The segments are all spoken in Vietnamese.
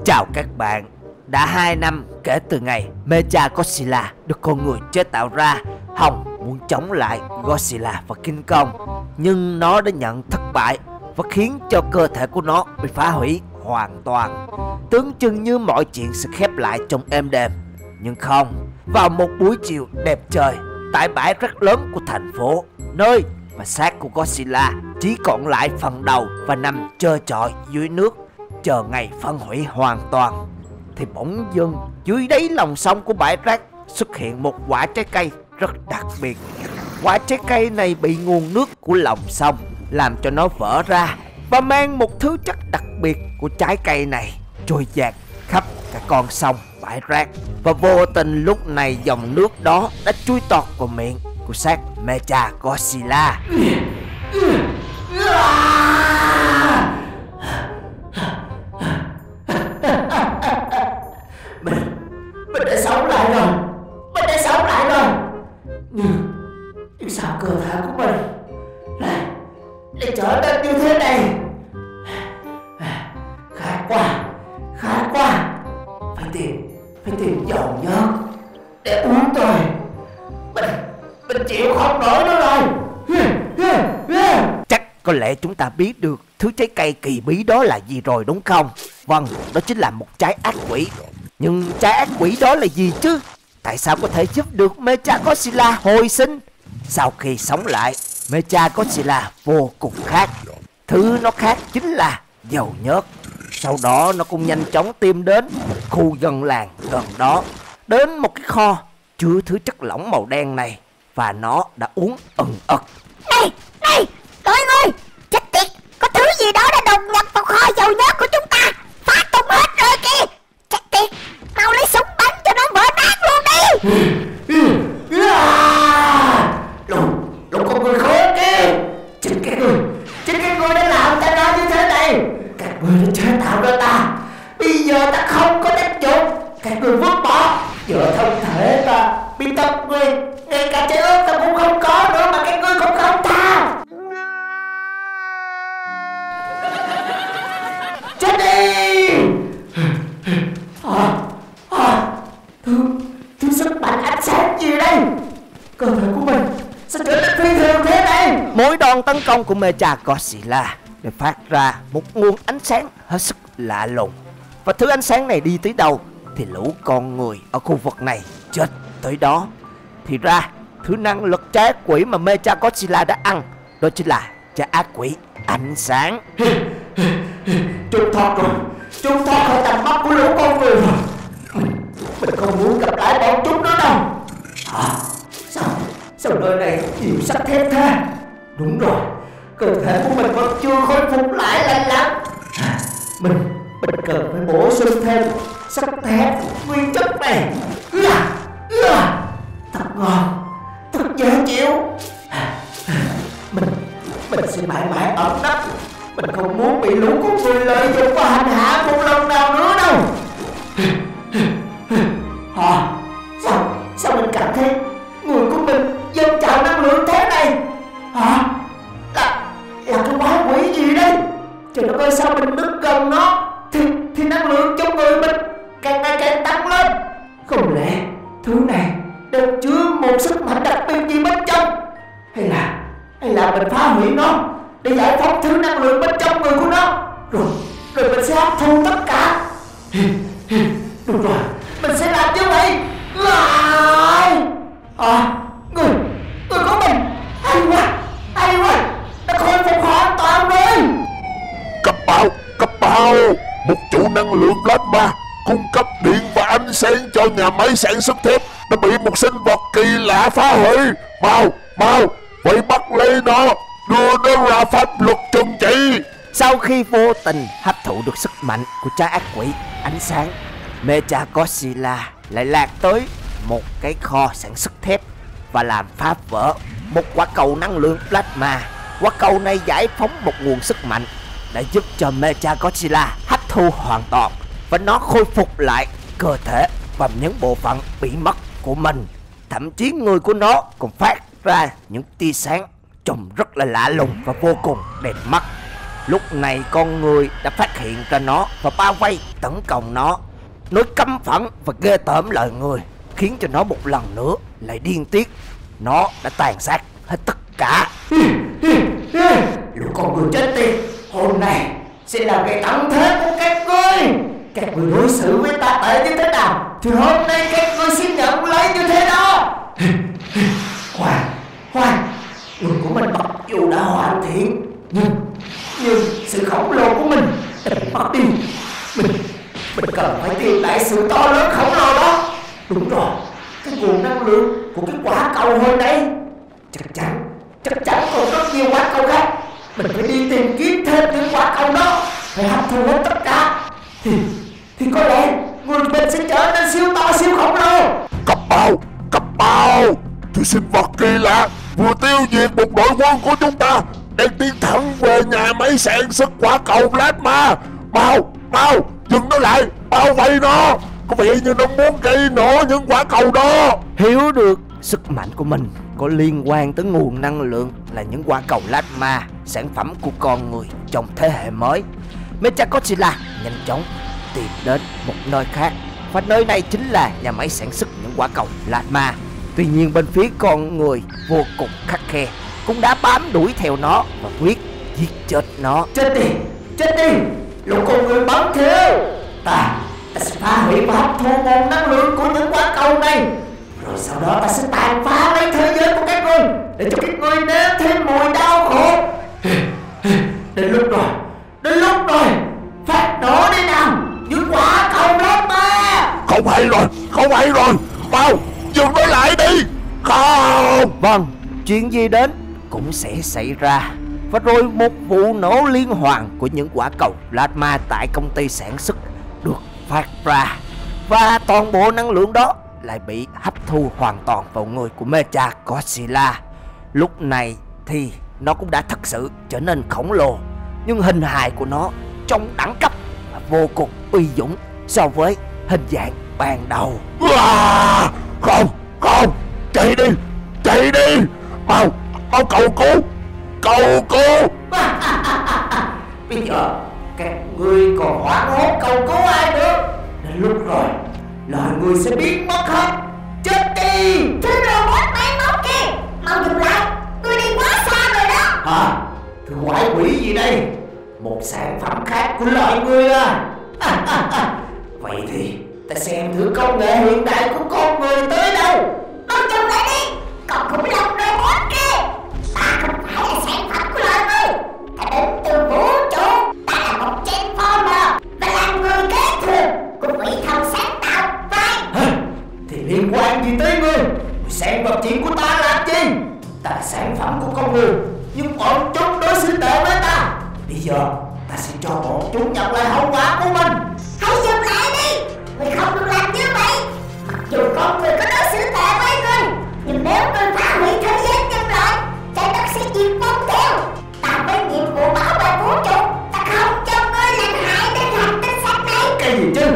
Chào các bạn. Đã 2 năm kể từ ngày Mecha Godzilla được con người chế tạo ra. Hồng muốn chống lại Godzilla và King Kong, nhưng nó đã nhận thất bại và khiến cho cơ thể của nó bị phá hủy hoàn toàn. Tưởng chừng như mọi chuyện sẽ khép lại trong êm đềm, nhưng không. Vào một buổi chiều đẹp trời, tại bãi rất lớn của thành phố, nơi mà xác của Godzilla chỉ còn lại phần đầu và nằm trơ trọi dưới nước, chờ ngày phân hủy hoàn toàn, thì bỗng dưng dưới đáy lòng sông của bãi rác xuất hiện một quả trái cây rất đặc biệt. Quả trái cây này bị nguồn nước của lòng sông làm cho nó vỡ ra và mang một thứ chất đặc biệt của trái cây này trôi dạt khắp cả con sông bãi rác. Và vô tình lúc này dòng nước đó đã chui tọt vào miệng của xác Mecha Godzilla. Mình đã sống lại rồi. Mình đã sống lại rồi. Nhưng sao cơ thể của mình lại trở nên như thế này? Khát quá. Phải tìm dầu nhớt để uống thôi. Mình chịu không nổi nữa rồi. Chắc có lẽ chúng ta biết được thứ trái cây kỳ bí đó là gì rồi đúng không? Vâng, đó chính là một trái ác quỷ. Nhưng trái ác quỷ đó là gì chứ? Tại sao có thể giúp được Mecha Godzilla hồi sinh? Sau khi sống lại, Mecha Godzilla vô cùng khát. Thứ nó khát chính là dầu nhớt. Sau đó nó cũng nhanh chóng tìm đến một khu dân làng gần đó, đến một cái kho chứa thứ chất lỏng màu đen này, và nó đã uống ừng ực. Này, mọi người, chết tiệt, có thứ gì đó đã đột nhập vào kho dầu nhớt của chúng ta, phá tung hết rồi kìa. Chết tiệt, mau lấy súng bắn cho nó vỡ nát luôn đi. Lục con người khốn kia, chính cái người đã làm ta ra như thế này. Các người đã chế tạo ra ta, bây giờ ta không có tác dụng. Các người vứt bỏ, giờ thân thể ta bị tật nguyền, ngay cả trái ớt ta cũng không có nữa mà các ngươi cũng không tha. Chết đi. Thứ sức mạnh ánh sáng gì đây? Cơ thể của mình sẽ trở nên phi thường thế này. Mỗi đòn tấn công của Mecha Godzilla để phát ra một nguồn ánh sáng hết sức lạ lùng, và thứ ánh sáng này đi tới đâu thì lũ con người ở khu vực này chết tới đó. Thì ra thứ năng lực trái ác quỷ mà Mecha Godzilla đã ăn đó chính là trái ác quỷ ánh sáng. Chúng thoát khỏi tầm mắt của lũ con người rồi. Mình không muốn gặp lại bọn chúng nữa đâu. Sao nơi này nhiều sắt thép thế? Đúng rồi, cơ thể của mình vẫn chưa khôi phục lại lành lặn. Mình cần phải bổ sung thêm sắt thép nguyên chất này. Thật ngon, thật dễ chịu. Mình sẽ mãi mãi ẩn nấp. Mình không muốn bị lũ con người lợi dụng và hành hạ một lần nào nữa đâu. Sao mình cảm thấy người của mình dâng trào năng lượng thế này? Là cái quái quỷ gì đây? Trời đất ơi, sao mình đứng gần nó thì năng lượng trong người mình càng ngày càng tăng lên. Không lẽ thứ này đều chứa một sức mạnh đặc biệt gì bên trong? Hay là mình phá hủy nó để giải phóng thứ năng lượng bên trong người của nó, rồi mình sẽ hấp thu tất cả. Đúng rồi, mình sẽ làm như vậy. Người của mình hay quá, nó khôi phục hoàn toàn rồi. Cấp báo, một trụ năng lượng plasma cung cấp điện và ánh sáng cho nhà máy sản xuất thép đã bị một sinh vật kỳ lạ phá hủy. Mau, vậy bắt lấy nó, đưa nó ra pháp luật trừng trị. Sau khi vô tình hấp thụ được sức mạnh của trái ác quỷ ánh sáng, Mecha Godzilla lại lạc tới một cái kho sản xuất thép và làm phá vỡ một quả cầu năng lượng plasma. Quả cầu này giải phóng một nguồn sức mạnh để giúp cho Mecha Godzilla hấp thu hoàn toàn, và nó khôi phục lại cơ thể và những bộ phận bị mất của mình. Thậm chí người của nó còn phát ra những tia sáng trông rất là lạ lùng và vô cùng đẹp mắt. Lúc này con người đã phát hiện ra nó và bao vây tấn công nó. Nỗi căm phẫn và ghê tởm lời người khiến cho nó một lần nữa lại điên tiết. Nó đã tàn sát hết tất cả. Lũ con người chết tiệt, hôm nay sẽ là ngày tận thế của các ngươi. Các ngươi đối xử với ta tệ như thế nào thì hôm nay các ngươi xin nhận lấy như thế đó. Khoan, người của mình mặc dù đã hoàn thiện, nhưng sự khổng lồ của mình đã mất đi. Mình cần phải tìm lại sự to lớn khổng lồ đó. Đúng rồi, cái nguồn năng lượng của cái quả cầu hồi nãy chắc chắn còn rất nhiều quả cầu khác. Mình phải đi tìm kiếm thêm những quả cầu đó, phải hấp thu hết tất cả. Thì có lẽ người mình sẽ trở nên siêu to siêu khổng lồ. Cấp bao, thứ sinh vật kỳ lạ vừa tiêu diệt một đội quân của chúng ta, đang tiến thẳng về nhà máy sản xuất quả cầu plasma. Mau dừng nó lại, bao vây nó, có vẻ như nó muốn gây nổ những quả cầu đó. Hiểu được sức mạnh của mình có liên quan tới nguồn năng lượng là những quả cầu plasma, sản phẩm của con người trong thế hệ mới. Mechagodzilla nhanh chóng tìm đến một nơi khác, và nơi này chính là nhà máy sản xuất những quả cầu plasma. Tuy nhiên bên phía con người vô cùng khắt khe, cũng đã bám đuổi theo nó và quyết giết chết nó. Chết đi, lũ con người bám theo. Ta sẽ phá hủy và hấp thu nguồn năng lượng của những quả cầu này, rồi sau đó ta sẽ tàn phá lấy thế giới của các ngươi, để cho các ngươi nếm thêm mùi đau khổ. Đến lúc rồi, phát nổ đi nào, những quả cầu plasma. Không hay rồi, mau dừng nó lại đi. Không. Vâng, chuyện gì đến cũng sẽ xảy ra. Và rồi một vụ nổ liên hoàn của những quả cầu plasma tại công ty sản xuất được phát ra, và toàn bộ năng lượng đó lại bị hấp thu hoàn toàn vào người của Mechagodzilla. Lúc này thì nó cũng đã thật sự trở nên khổng lồ, nhưng hình hài của nó trông đẳng cấp và vô cùng uy dũng so với hình dạng ban đầu. Không, chạy đi, mau cầu cứu. Bây giờ các ngươi còn hoảng hốt cầu cứu ai nữa? Đến lúc rồi, loài người sẽ biến mất hết. Chết đi! Thứ robot máy móc kia, mau dừng lại, ngươi đi quá xa rồi đó. Hả? Thứ quái quỷ gì đây? Một sản phẩm khác của loài người à? Vậy thì ta xem thử công nghệ hiện đại của con người tới đâu. Mau dừng lại đi, còn khủng long robot kia. Ta không phải là sản phẩm của loài người, ta đến từ vũ trụ. Ta là một Transformer và là người kế thừa của vị thần sáng tạo. Phải. Thì liên quan gì tới ngươi? Xen vào chuyện của ta làm chi? Ta là sản phẩm của con người, nhưng bọn chúng đối xử tệ với ta. Bây giờ ta sẽ cho bọn chúng nhận lại hậu quả của mình. Hãy dừng lại đi, ngươi không được làm như vậy. Mặc dù con người có đối xử tệ với ngươi, nhưng nếu ngươi phá hủy thế giới nhân loại, trái đất sẽ diệt vong theo. Ta với nhiệm vụ bảo vệ vũ trụ, ta không cho ngươi làm hại đến hành tinh xanh này. Cái gì chứ?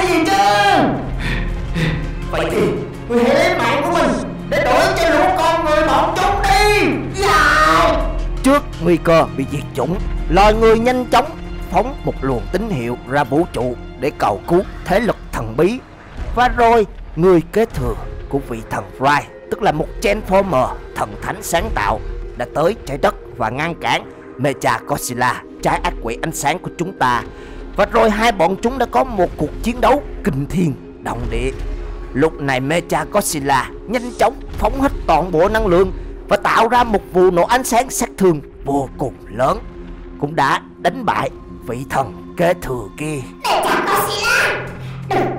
Vậy thì ngươi hãy lấy mạng của mình để đổi cho lũ con người bọn chúng đi. Dài. Trước nguy cơ bị diệt chủng, loài người nhanh chóng phóng một luồng tín hiệu ra vũ trụ để cầu cứu thế lực thần bí. Và rồi người kế thừa của vị thần Fry, tức là một Transformer thần thánh sáng tạo, đã tới trái đất và ngăn cản Mechagodzilla, trái ác quỷ ánh sáng của chúng ta. Và rồi hai bọn chúng đã có một cuộc chiến đấu kinh thiên động địa. Lúc này Mechagodzilla nhanh chóng phóng hết toàn bộ năng lượng và tạo ra một vụ nổ ánh sáng sát thương vô cùng lớn, cũng đã đánh bại vị thần kế thừa kia. Mechagodzilla, đừng